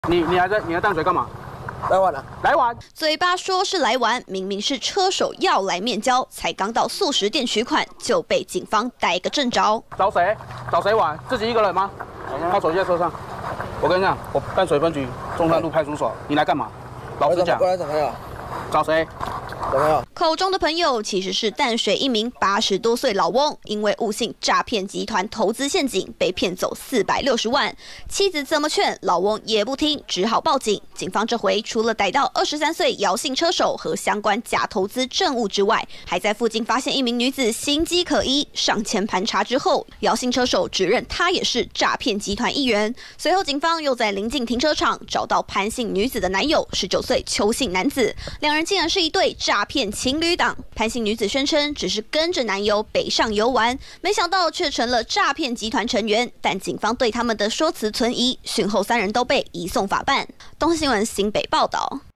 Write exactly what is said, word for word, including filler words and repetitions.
你你还在你在淡水干嘛？ 来玩了， 来玩。 嘴巴说是来玩，明明是车手要来面交，才刚到素食店取款，就被警方逮个正着。 找谁？找谁玩？自己一个人吗？他手机在车上。我跟你讲，我淡水分局中山路派出所，你来干嘛？老实讲。 过来找朋友。 找谁？ 找朋友。 口中的朋友其实是淡水一名八十多岁老翁，因为误信诈骗集团投资陷阱，被骗走四百六十万。妻子怎么劝，老翁也不听，只好报警。警方这回除了逮到二十三岁姚姓车手和相关假投资证物之外，还在附近发现一名女子形迹可疑。上前盘查之后，姚姓车手指认他也是诈骗集团一员。随后警方又在邻近停车场找到潘姓女子的男友，十九岁邱姓男子，两人竟然是一对诈骗情侣档。潘姓女子宣称只是跟着男友北上游玩，没想到却成了诈骗集团成员。但警方对他们的说辞存疑，讯后三人都被移送法办。东森新闻新北报道。